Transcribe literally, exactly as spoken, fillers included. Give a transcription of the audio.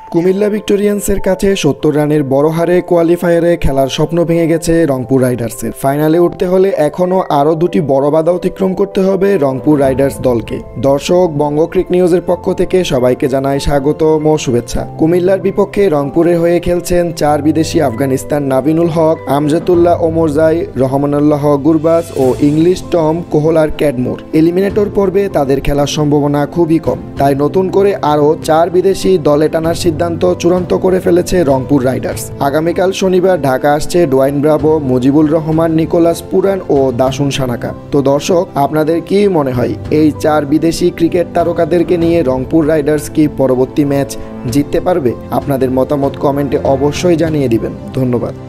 কুমিল্লা ভিক্টোরিয়ান্সের কাছে সত্তর রানের বড় হারে কোয়ালিফায়ারে খেলার স্বপ্ন ভেঙে গেছে রংপুর রাইডার্সের। ফাইনালে উঠতে হলে এখনও আরও দুটি বড় বাধা অতিক্রম করতে হবে রংপুর রাইডার্স দলকে। দর্শক, বঙ্গ ক্রিক নিউজের পক্ষ থেকে সবাইকে জানাই স্বাগতম ও শুভেচ্ছা। কুমিল্লার বিপক্ষে রংপুরের হয়ে খেলছেন চার বিদেশি আফগানিস্তান নাবিনুল হক, আমজাতুল্লাহ ওমরজাই, রহমানুল্লাহ গুরবাজ ও English Tom Kohler Cadmore. Eliminator পর্বে তাদের খেলার সম্ভাবনা খুবই কম, তাই নতুন করে আরও চার বিদেশি দলে টানার সিদ্ধান্ত চূড়ান্ত করে ফেলেছে রংপুর রাইডার্স। আগামীকাল শনিবার ঢাকা আসছে Dwayne Bravo, Mujeebur Rahman, Nicholas Pooran ও দাসুন সানাকা। তো দর্শক, আপনাদের কি মনে হয় এই চার বিদেশি ক্রিকেট তারকাদেরকে নিয়ে রংপুর রাইডার্স কি পরবর্তী ম্যাচ জিততে পারবে? আপনাদের মতামত কমেন্টে অবশ্যই জানিয়ে দিবেন। ধন্যবাদ।